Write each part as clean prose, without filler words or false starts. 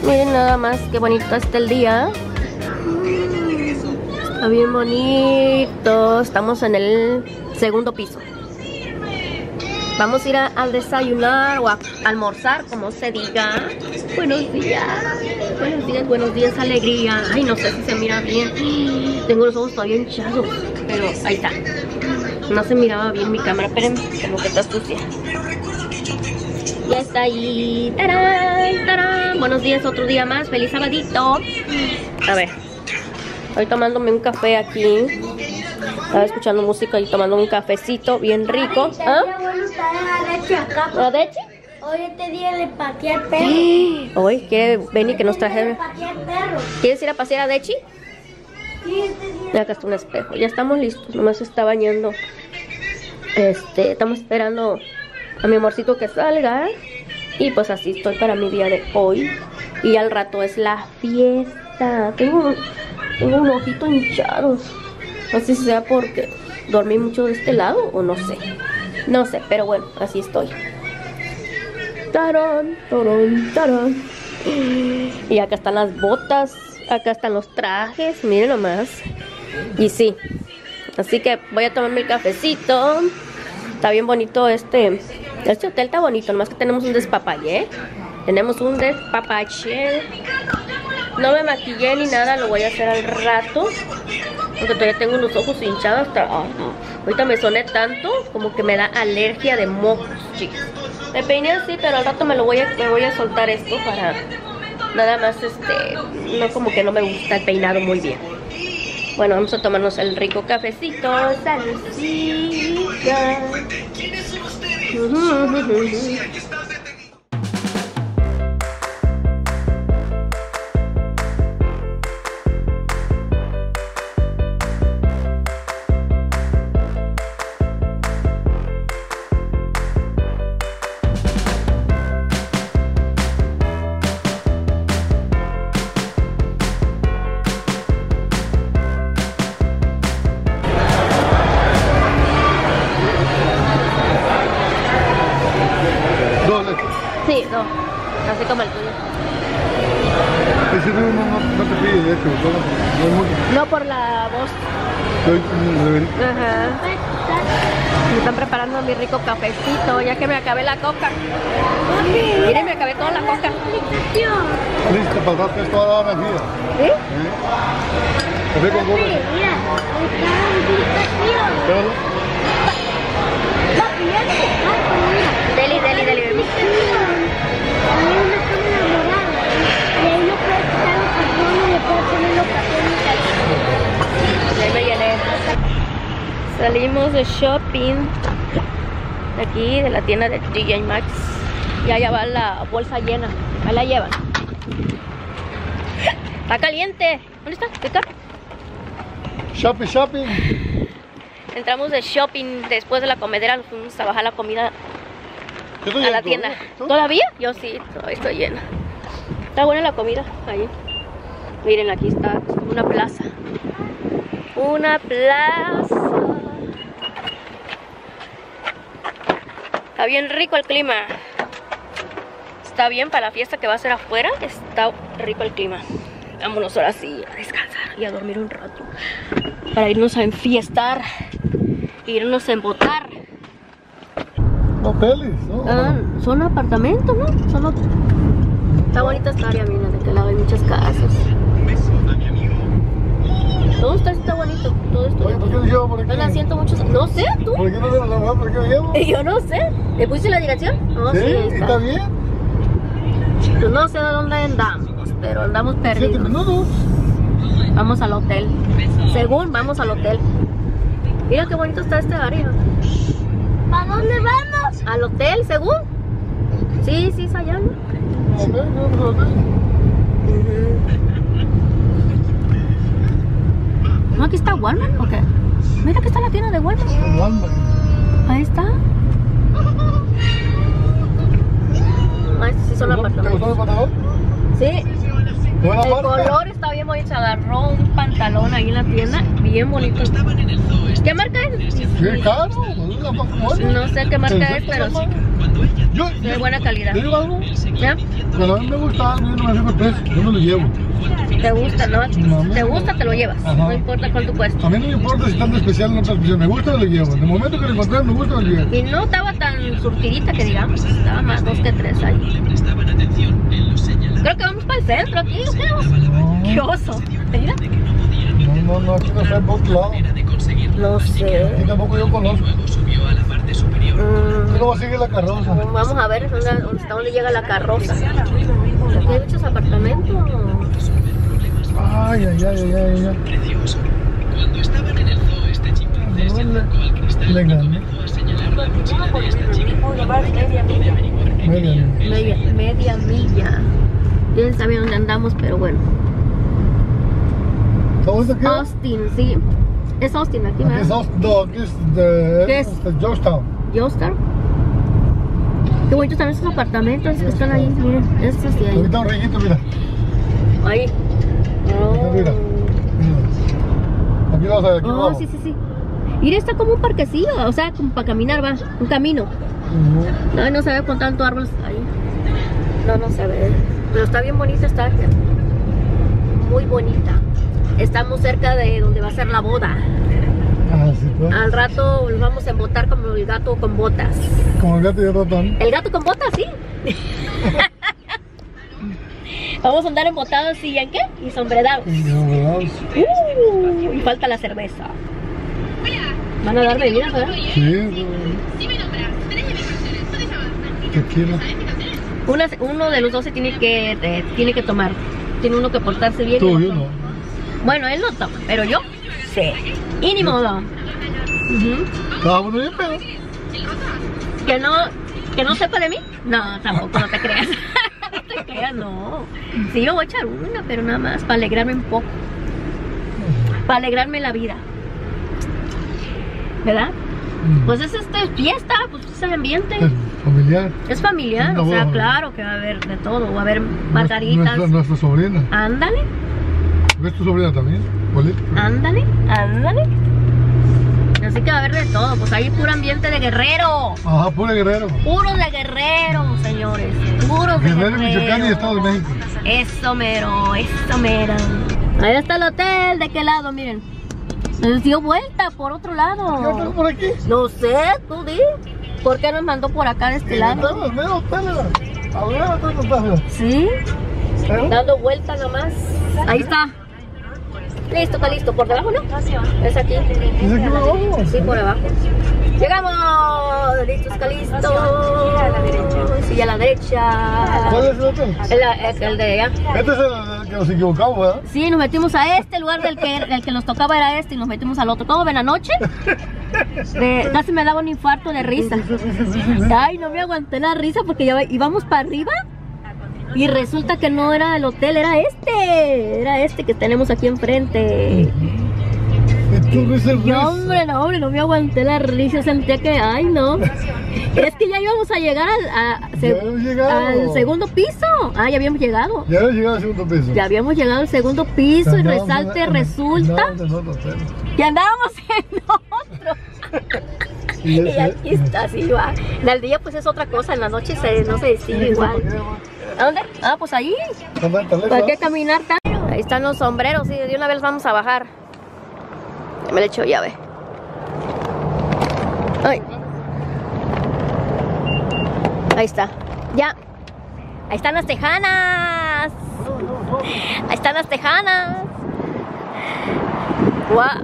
Miren nada más qué bonito está el día. Está bien bonito. Estamos en el segundo piso. Vamos a ir a desayunar o a almorzar, como se diga. Buenos días. Buenos días, alegría. Ay, no sé si se mira bien. Tengo los ojos todavía hinchados, pero ahí está. No se miraba bien mi cámara. Espérenme, como que está sucia. Ya está ahí. ¡Tarán! ¡Tarán! Buenos días, otro día más. Feliz sabadito. A ver. Estoy tomándome un café aquí. Estaba escuchando música y tomando un cafecito bien rico. ¿Ah? ¿La leche? Hoy este día le pateé al perro. Hoy quiere Benny que nos traje. ¿Quieres ir a pasear a Dechi? Sí, este día. Acá está un espejo. Ya estamos listos. Nomás se está bañando. Estamos esperando a mi amorcito que salga. Y pues así estoy para mi día de hoy. Y al rato es la fiesta. Tengo un ojito hinchado. No sé si sea porque dormí mucho de este lado o no sé. No sé, pero bueno, así estoy. Tarán, tarán, tarán. Y acá están las botas. Acá están los trajes. Miren nomás. Y sí. Así que voy a tomarme el cafecito. Está bien bonito este hotel está bonito. Nomás que tenemos un despapalle. Tenemos un despapache. No me maquillé ni nada. Lo voy a hacer al rato. Porque todavía tengo los ojos hinchados hasta... Oh, no. Ahorita me soné tanto como que me da alergia de mocos, chicos. Me peiné así, pero al rato me voy a soltar esto para... Nada más, no, como que no me gusta el peinado muy bien. Bueno, vamos a tomarnos el rico cafecito. Saludcita. Sí, no, así como el tuyo. Ese no te pide de hecho, no por la voz. Ajá. Me están preparando mi rico cafecito, ya que me acabé la coca. Miren, me acabé toda la coca. Listo, pasaste toda la energía. ¿Sí? Café con coca. Mira, Deli. Salimos de shopping de aquí, de la tienda de TJ Maxx. Ya va la bolsa llena. Ahí la llevan. Está caliente. ¿Dónde está? ¿Qué está? Shopping. Entramos de shopping después de la comedera. Nos fuimos a bajar la comida a la tienda. ¿Todavía? Yo sí, todavía estoy llena. Está buena la comida ahí. Miren, aquí está una plaza. Una plaza. Está bien rico el clima. Está bien para la fiesta que va a ser afuera. Está rico el clima. Vámonos ahora sí a descansar y a dormir un rato. Para irnos a enfiestar. Irnos a embotar. Hoteles, ¿no? Son apartamentos, ¿no? Está bonita esta área, mira, de aquel lado hay muchas casas. Todo está bonito, todo esto. Oye, ¿por qué lo llevo por aquí? Están haciendo muchos... No sé, tú. ¿Por qué no se lo ¿Por qué lo llevo? Yo no sé. ¿Le pusiste la dirección? No, ¿Sí? sí ¿Está bien? Pues no sé de dónde andamos, pero andamos perdidos. 7 minutos. Vamos al hotel. Según vamos al hotel. Mira qué bonito está este área. ¿Para dónde vamos? ¿Al hotel, según? Sí, es allá, ¿no? ¿No aquí está Walmart o qué? Mira que está la tienda de Walmart. Ahí está. Estos sí son apartamentos. ¿Te gustó el pantalón? Sí. El color está bien bonito. Se agarró un pantalón ahí en la tienda. Bien bonito. ¿Qué marca es? ¿Qué caro? No sé qué marca es, pero sí. de buena calidad. ¿Te digo algo? ¿Ya? Cuando a mí me gusta algo, yo no me fijo el precio, yo me lo llevo. ¿Te gusta, no? No, ¿Te gusta? Te lo llevas. Ajá. No importa cuánto cuesta. A mí no me importa si está especial o no está especial, me gusta, me lo llevo. En el momento que lo encontré, me gusta, me lo llevo. Y no estaba tan surtidita que digamos, estaba más 2 que 3 ahí. Creo que vamos para el centro aquí, ¿o qué? No, ¡Qué oso! Mira. no, aquí no está por otro lado. No sé. Aquí tampoco yo conozco. Yo no voy a seguir la carroza. Vamos a ver hasta dónde llega la carroza. Aquí hay muchos apartamentos. Ay. Le gané. Media milla. Quién sabe dónde andamos, pero bueno. ¿Sabes aquí? Austin, sí. Es Austin aquí, Aquí es ¿verdad? Austin, no, aquí es de ¿Qué es? Georgetown. Joestar. Qué bonitos están esos apartamentos que están ahí, miren. Estos de ahí. Ahorita un rayito, mira. Ahí. Mira. Aquí vamos a ver, aquí Oh, vamos. sí. Mira, está como un parquecillo, o sea, como para caminar, va. Un camino. No se ve con tanto árboles ahí. No se ve. Pero está bien bonita, está muy bonita. Estamos cerca de donde va a ser la boda. Ah, sí, pues. Al rato nos vamos a embotar como el gato con botas. Como el gato y el ratón. El gato con botas, sí. Vamos a andar embotados y ¿en qué? Y sombreados. Y falta la cerveza. Van a dar bebidas, ¿verdad? Sí. Tequila. Uno de los dos se tiene que tomar. Tiene uno que portarse bien. Tú, y yo no. Bueno, él no toma, pero yo sí. Y ni modo. Estaba bueno bien, pero. Que no sepa de mí. No, tampoco, no te creas. No te creas, no. Sí, yo voy a echar una, pero nada más para alegrarme un poco. Para alegrarme la vida. ¿Verdad? Pues es fiesta, pues es el ambiente. Es familiar. Es familiar, No, o sea, bueno. claro que va a haber de todo. Va a haber margaritas. Nuestra sobrina. Ándale, ¿Ves tu sobrina también? Política. ándale. Así que va a haber de todo. Pues ahí puro ambiente de guerrero. Ajá, puro guerrero. Puro de guerrero, señores. Puro de Guerrero, Michoacán y Estado de México. Eso mero, eso mero. Ahí está el hotel, ¿de qué lado? Miren. Nos dio vuelta por otro ¿Qué lado. tal por aquí? No sé, tú di. ¿Por qué nos mandó por acá de este lado? Estamos medio hoteles. A ver, otros hoteles. Sí, ¿Eh? dando vuelta nomás. Ahí está. Listo, está listo. ¿Por debajo no? Es aquí. ¿Es aquí abajo? Sí, por abajo. Llegamos. Listo, está listo. Sí, a la derecha. ¿Cuál es el hotel? El de allá. Este es el que nos equivocamos, ¿verdad? Sí, nos metimos a este lugar el que nos tocaba era este y nos metimos al otro. ¿Cómo ven anoche? Casi me daba un infarto de risa. Ay, no me aguanté la risa porque ya íbamos para arriba y resulta que no era el hotel, era este que tenemos aquí enfrente. Y hombre, no me aguanté la risa, sentía que, ay no, es que ya íbamos a llegar al segundo piso. Ah, ya habíamos llegado. Ya habíamos llegado al segundo piso. Ya habíamos llegado al segundo piso y resalte, resulta que andábamos en otro. Y aquí está, así va. En el día pues es otra cosa, en la noche no se decide igual. ¿A dónde? Ah, pues ahí. ¿Para qué caminar tanto? Ahí están los sombreros y de una vez vamos a bajar. Ya me le echo llave. Ay. Ahí está. Ya. Ahí están las tejanas. Ahí están las tejanas. Guau.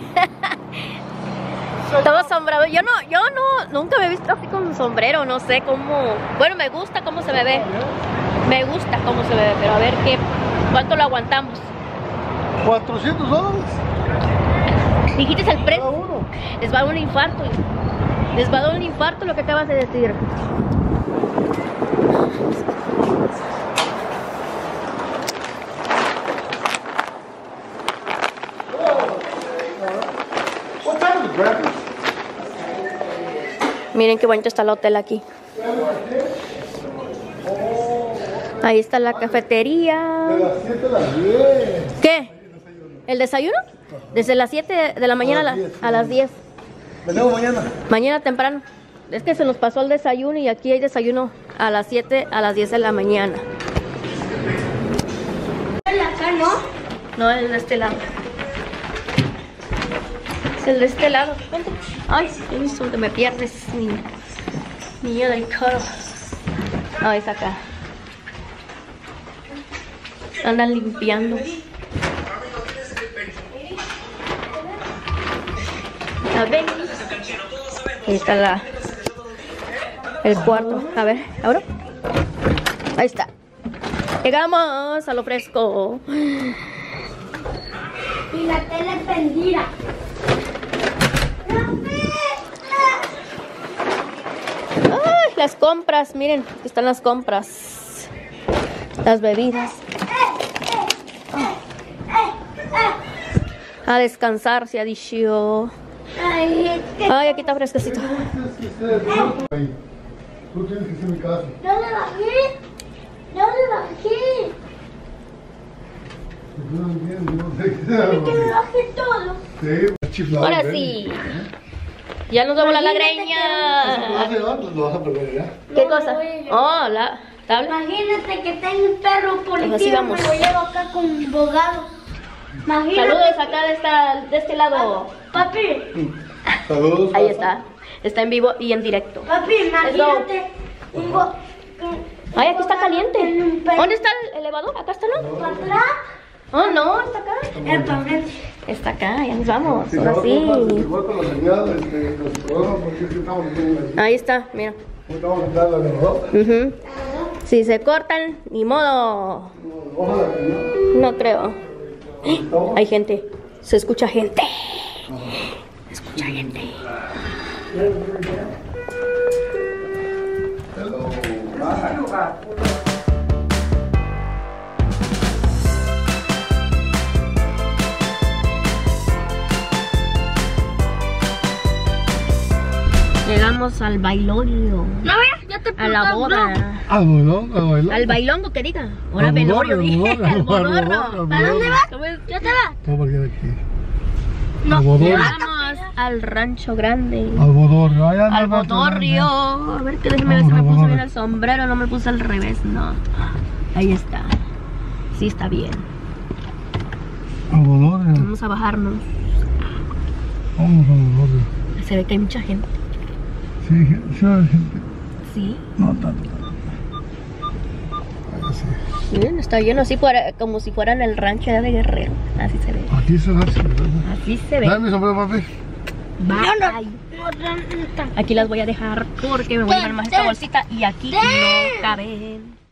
Todo asombrado. Yo nunca me he visto así con un sombrero, no sé cómo. Bueno, me gusta cómo se me ve. Me gusta cómo se me ve, pero a ver cuánto lo aguantamos. $400. Dijiste el precio. Cada uno. Les va a dar un infarto. Les va a dar un infarto lo que acabas de decir. Miren qué bonito está el hotel aquí. Ahí está la cafetería. De las 7 a las 10. ¿Qué? ¿El desayuno? Desde las 7 de la mañana a las 10. Venimos mañana. Mañana temprano. Es que se nos pasó el desayuno y aquí hay desayuno a las 7, a las 10 de la mañana. Acá, ¿no? No, el de este lado. Es el de este lado. Vente. Ay, he visto que me pierdes, niño del coro. No, es acá. Andan limpiando. A ver. Ahí está el cuarto. A ver, ¿ahora? Ahí está. Llegamos a lo fresco. Y la tele prendida. Ay, las compras, miren, aquí están las compras. Las bebidas. A descansar, se ha dicho. Ay, Ay, aquí está fresquecito. Tú tienes que ser mi casa. yo le bajé. Yo le bajé. No entiendo, no sé qué Es que le bajé todo. Sí, chiflado. Ahora sí. Ya nos vamos a la Lo greña. vas a llevar, lo vas a perder ya. ¿Qué No, cosa? lo voy a llevar. Oh, la tabla. Imagínate que tengo un perro Pues así policía, vamos. me lo llevo acá con un abogado. Imagínate. Saludos acá de este lado. Papi, Saludos. Ahí está. Está en vivo y en directo. papi, imagínate. Ay, aquí está caliente. En un perro. ¿Dónde está el elevador? Acá está, ¿no? ¿Para atrás? Oh, no, está acá. El papel. Está acá, ya nos vamos. Si Ahora no, sí. con la señal, los programas, porque es que estamos aquí. Ahí está, mira. Estamos en la elevador. Ujú. Si se cortan, ni modo. Ojalá que No creo. no. Hay gente. Se escucha gente. Se escucha gente. Hello. Llegamos al bailongo. No veas, ya te A la boda. Al bailón. Al bailongo que diga. Ahora Al velorio, bodorrio, dije. al Al bodorrio, bodorrio. al ¿Para dónde vas? ¿Cómo es? ¿Ya te vas? ¿Cómo queda aquí? No. Al bodorrio. Llegamos al rancho grande. Al bodorrio. Allá Al no, bodorrio. A ver que déjeme ver si me puso bien el sombrero. No me puse al revés, no. Ahí está. Sí está bien. Al bodorrio. Vamos a bajarnos. Vamos al bodorrio. Se ve que hay mucha gente. Sí, sí, hay gente. Sí. No tanto. Ahí sí. Miren, está lleno así como si fuera en el rancho de Guerrero. Así se ve. Aquí se hace. Así se ve. Dame mi sombrero, papi. Bye. Aquí las voy a dejar porque me voy a llevar más esta bolsita y aquí no caben.